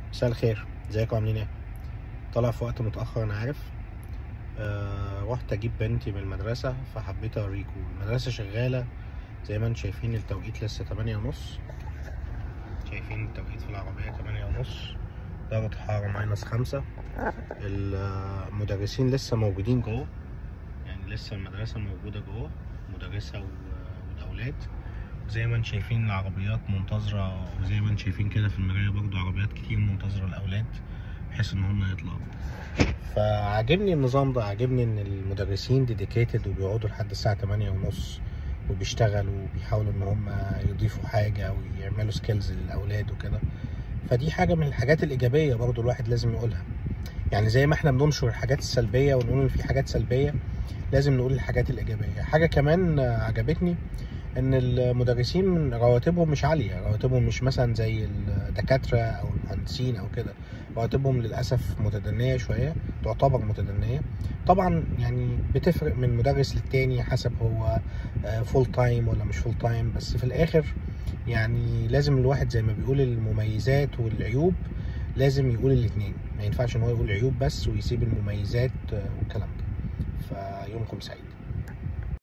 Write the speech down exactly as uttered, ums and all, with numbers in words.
مساء الخير، ازيكم عاملين ايه؟ طالع في وقت متأخر انا عارف. آه رحت اجيب بنتي من المدرسة فحبيت اوريكم المدرسة شغالة. زي ما انتم شايفين التوقيت لسه تمانية ونص. شايفين التوقيت في العربية تمانية ونص، درجة الحرارة ماينس خمسة. المدرسين لسه موجودين جوه، يعني لسه المدرسة موجودة جوه، مدرسة والأولاد. زي ما انتم شايفين العربيات منتظرة، وزي ما انتم شايفين كده في المراية برضو عربيات كتير منتظرة الأولاد بحيث ان هم يطلعوا. فعجبني النظام ده، عجبني ان المدرسين ديديكيتد وبيقعدوا لحد الساعة تمانية ونص وبيشتغلوا وبيحاولوا ان هم يضيفوا حاجة ويعملوا سكيلز للأولاد وكده. فدي حاجة من الحاجات الإيجابية برضو الواحد لازم يقولها. يعني زي ما احنا بننشر الحاجات السلبية ونقول ان في حاجات سلبية، لازم نقول الحاجات الإيجابية. حاجة كمان عجبتني ان المدرسين رواتبهم مش عاليه، رواتبهم مش مثلا زي الدكاتره او المهندسين او كده. رواتبهم للاسف متدنيه شويه، تعتبر متدنيه. طبعا يعني بتفرق من مدرس للتاني حسب هو فول تايم ولا مش فول تايم، بس في الاخر يعني لازم الواحد زي ما بيقول المميزات والعيوب لازم يقول الاتنين. ما ينفعش ان هو يقول عيوب بس ويسيب المميزات والكلام ده. فيومكم سعيد.